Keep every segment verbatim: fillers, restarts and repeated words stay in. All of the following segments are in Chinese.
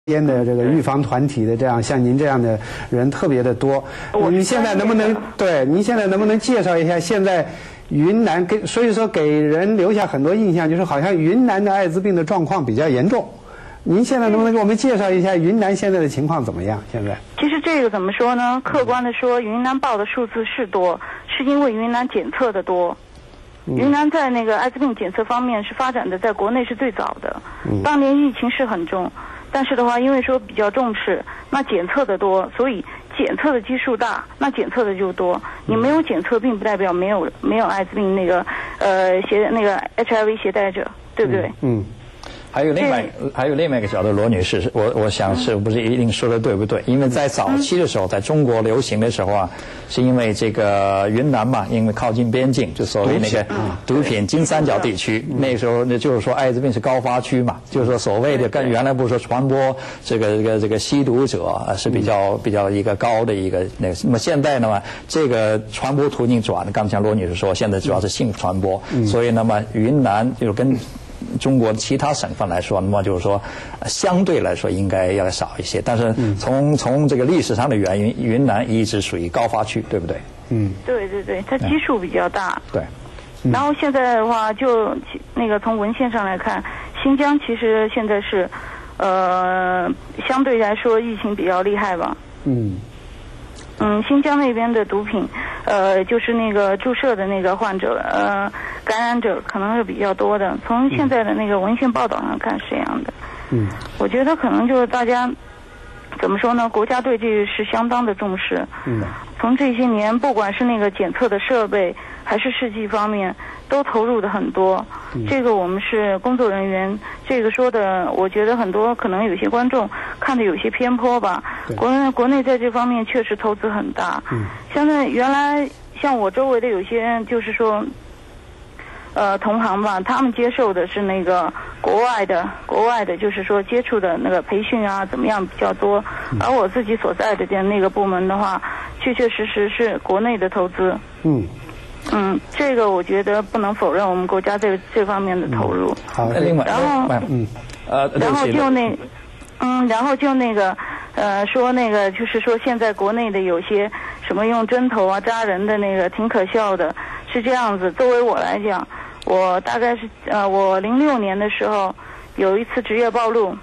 间的这个预防团体的这样像您这样的人特别的多。您现在能不能对您现在能不能介绍一下现在云南给所以说给人留下很多印象，就是好像云南的艾滋病的状况比较严重。您现在能不能给我们介绍一下云南现在的情况怎么样？现在其实这个怎么说呢？客观的说，云南报的数字是多，是因为云南检测的多。云南在那个艾滋病检测方面是发展的，在国内是最早的。当年疫情是很重，但是的话，因为说比较重视，那检测的多，所以检测的基数大，那检测的就多。你没有检测，并不代表没有没有艾滋病那个呃携那个 H I V 携带者，对不对？ 嗯。嗯还有另外还有另外一个角度，罗女士，我我想是不是一定说的对不对？因为在早期的时候，在中国流行的时候啊，是因为这个云南嘛，因为靠近边境，就所谓那个毒品金三角地区，那时候呢就是说艾滋病是高发区嘛，就是说所谓的跟原来不是说传播这个这个这个吸毒者啊是比较比较一个高的一个那个，那么现在呢，这个传播途径转，刚才罗女士说，现在主要是性传播，所以那么云南就跟中国其他省份来说，那么就是说，相对来说应该要少一些。但是从从这个历史上的原因，云南一直属于高发区，对不对？ 嗯，对对对，它基数比较大。 对。 嗯、然后现在的话，就那个从文献上来看，新疆其实现在是，呃，相对来说疫情比较厉害吧。嗯。嗯，新疆那边的毒品，呃，就是那个注射的那个患者，呃，感染者可能是比较多的。从现在的那个文献报道上看是这样的。嗯，我觉得可能就是大家怎么说呢？国家对这个是相当的重视。嗯，从这些年，不管是那个检测的设备，还是试剂方面，都投入的很多。嗯、这个我们是工作人员，这个说的，我觉得很多可能有些观众看的有些偏颇吧。国内国内在这方面确实投资很大。嗯，现在原来像我周围的有些就是说，呃，同行吧，他们接受的是那个国外的，国外的就是说接触的那个培训啊，怎么样比较多。而我自己所在的那个部门的话，确确实实是国内的投资。嗯。嗯，这个我觉得不能否认我们国家这这方面的投入。 好，另外， 然后， 嗯，呃， 然后就那，嗯，然后就那个，呃，说那个就是说现在国内的有些什么用针头啊扎人的那个挺可笑的，是这样子。作为我来讲，我大概是呃，我零六年的时候有一次职业暴露。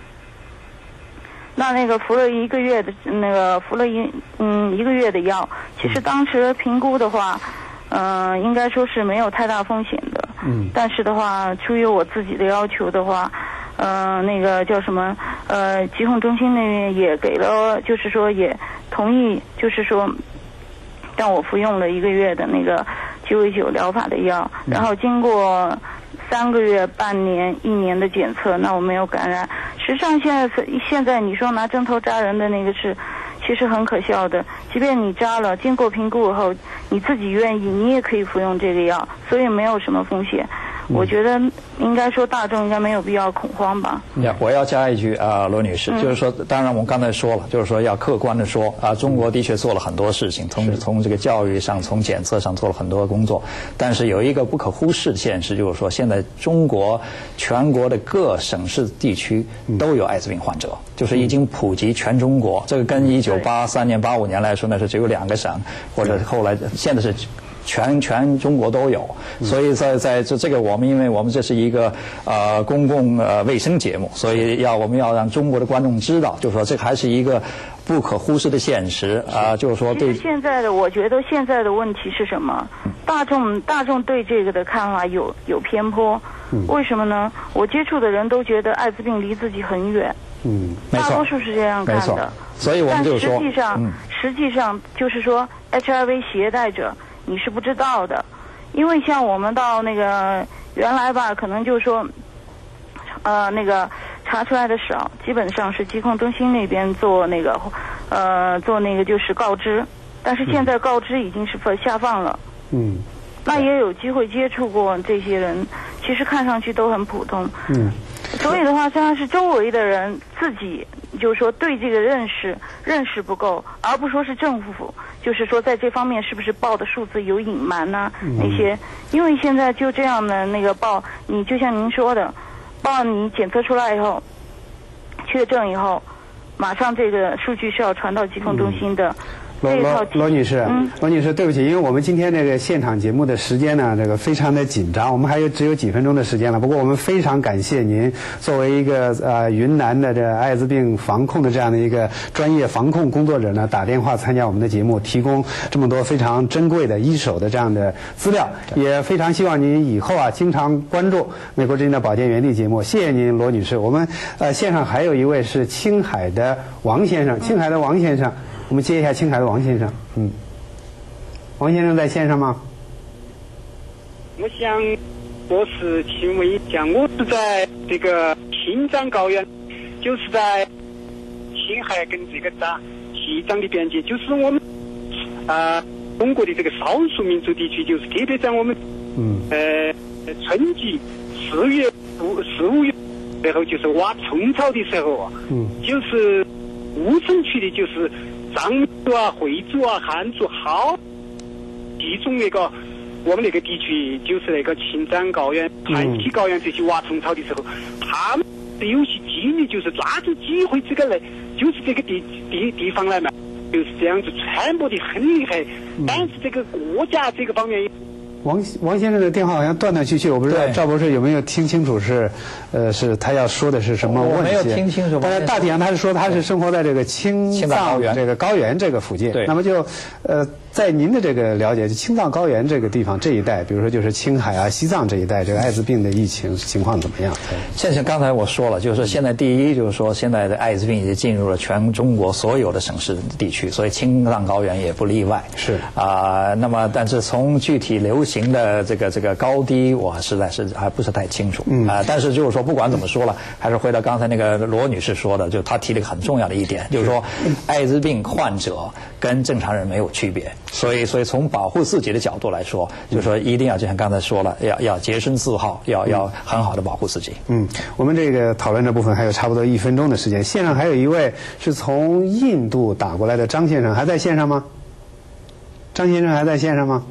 那那个服了一个月的那个服了一嗯一个月的药，其实当时评估的话。嗯、呃，应该说是没有太大风险的。嗯。但是的话，出于我自己的要求的话，呃，那个叫什么？呃，疾控中心那边也给了，就是说也同意，就是说让我服用了一个月的那个鸡尾酒疗法的药，嗯、然后经过三个月、半年、一年的检测，那我没有感染。实际上，现在现在你说拿针头扎人的那个是。其实很可笑的，即便你扎了，经过评估以后，你自己愿意，你也可以服用这个药，所以没有什么风险。我觉得应该说大众应该没有必要恐慌吧。 呀，我要加一句啊、呃，罗女士，嗯、就是说，当然我们刚才说了，就是说要客观的说啊、呃，中国的确做了很多事情，从从这个教育上、从检测上做了很多工作，但是有一个不可忽视的现实，就是说现在中国全国的各省市地区都有艾滋病患者，嗯、就是已经普及全中国。这个跟一九八三年、八五年来说，那是只有两个省，或者后来现在是。全全中国都有，所以在在这这个我们因为我们这是一个呃公共呃卫生节目，所以要我们要让中国的观众知道，就是说这还是一个不可忽视的现实啊、呃，就是说对。 现在的我觉得现在的问题是什么？大众大众对这个的看法有有偏颇，嗯、为什么呢？我接触的人都觉得艾滋病离自己很远，嗯，大多数是这样看的。 所以我们就说， 但实际上、 嗯、 实际上就是说 H I V 携带者。你是不知道的，因为像我们到那个原来吧，可能就是说，呃，那个查出来的少，基本上是疾控中心那边做那个，呃，做那个就是告知，但是现在告知已经是下放了。嗯。那也有机会接触过这些人，其实看上去都很普通。嗯。所以的话，实际上是周围的人自己，就是说对这个认识认识不够，而不说是政府。就是说，在这方面是不是报的数字有隐瞒呢、啊？嗯、那些，因为现在就这样的那个报，你就像您说的，报你检测出来以后， 确诊以后，马上这个数据是要传到疾控中心的。 罗罗罗女士，嗯、罗女士，对不起，因为我们今天这个现场节目的时间呢，这个非常的紧张，我们还有只有几分钟的时间了。不过我们非常感谢您作为一个呃云南的这艾滋病防控的这样的一个专业防控工作者呢，打电话参加我们的节目，提供这么多非常珍贵的一手的这样的资料，也非常希望您以后啊经常关注美国之音的保健园地节目。谢谢您，罗女士。我们呃线上还有一位是青海的王先生，青海的王先生。我们接一下青海的王先生，嗯，王先生在线上吗？ 我想，我是请问一下，我是在这个青藏高原，就是在青海跟这个藏西藏的边界，就是我们啊、呃、中国的这个少数民族地区，就是特别在我们嗯呃春季四月五四五月然后就是挖虫草的时候啊，嗯，就是乌镇区的，就是。藏族啊、回族啊、汉族好集中那个我们那个地区，就是那个青藏高原、盘溪高原这些挖虫草的时候，他们有些机遇就是抓住机会这个来，就是这个地地地方来嘛，就是这样子传播的很厉害。但是这个国家这个方面。 王王先生的电话好像断断续续，我不知道赵博士有没有听清楚是，呃，是他要说的是什么问题？ 我没有听清楚。 但是大体上他是说他是生活在这个青藏这个高原这个附近。 对。 那么就呃，在您的这个了解，青藏高原这个地方这一带，比如说就是青海啊、西藏这一带，这个艾滋病的疫情情况怎么样？ 现在刚才我说了，就是说现在第一就是说现在的艾滋病已经进入了全中国所有的省市地区，所以青藏高原也不例外。 是。 啊、呃，那么但是从具体流行的这个这个高低，我实在是还不是太清楚。嗯啊、呃，但是就是说，不管怎么说了，还是回到刚才那个罗女士说的，就她提了一个很重要的一点，就是说，艾滋病患者跟正常人没有区别，所以所以从保护自己的角度来说，就是说一定要就像刚才说了，要要洁身自好，要要很好的保护自己。 嗯，我们这个讨论这部分还有差不多一分钟的时间，线上还有一位是从印度打过来的张先生，还在线上吗？张先生还在线上吗？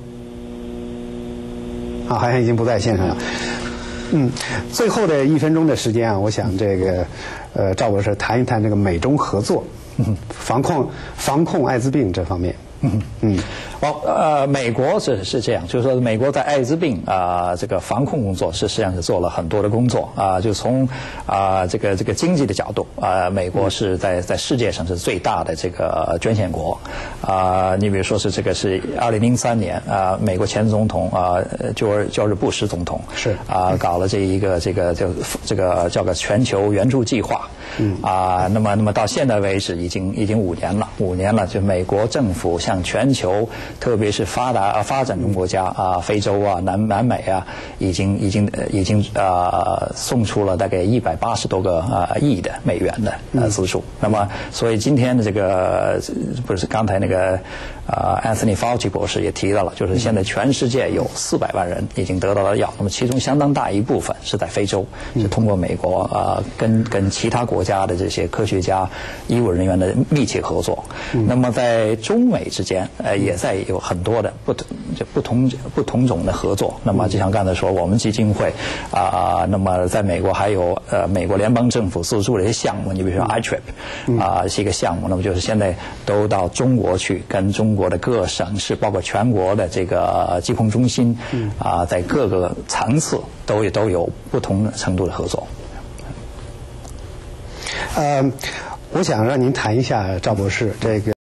啊，好像已经不在线上了。嗯，最后的一分钟的时间啊，我想这个呃赵博士谈一谈这个美中合作，嗯，防控防控艾滋病这方面。嗯嗯， 哦呃，美国是是这样，就是说美国在艾滋病啊、呃、这个防控工作是实际上是做了很多的工作啊、呃，就从啊、呃、这个这个经济的角度啊、呃，美国是在在世界上是最大的这个捐献国啊、呃，你比如说是这个是二零零三年啊、呃，美国前总统啊，乔尔乔治布什总统是啊、呃、搞了这一个这个叫这个叫个全球援助计划，嗯啊、呃，那么那么到现在为止已经已经五年了，五年了，就美国政府向全球，特别是发达发展中国家啊，非洲啊、南南美啊，已经已经已经呃送出了大概一百八十多个啊亿的美元的呃资助。那么，所以今天的这个不是刚才那个啊 Anthony Fauci 博士也提到了，就是现在全世界有四百万人已经得到了药，那么其中相当大一部分是在非洲，是通过美国啊跟跟其他国家的这些科学家、医务人员的密切合作。那么在中美之间，呃，也在有很多的不同、就不同、不同种的合作。那么，就像刚才说，我们基金会啊、呃，那么在美国还有呃，美国联邦政府资助的一些项目，你比如说 I T R I P 啊、呃，是一个项目。那么就是现在都到中国去，跟中国的各省市，包括全国的这个疾控中心啊、呃，在各个层次都也都有不同程度的合作。 呃，我想让您谈一下赵博士这个。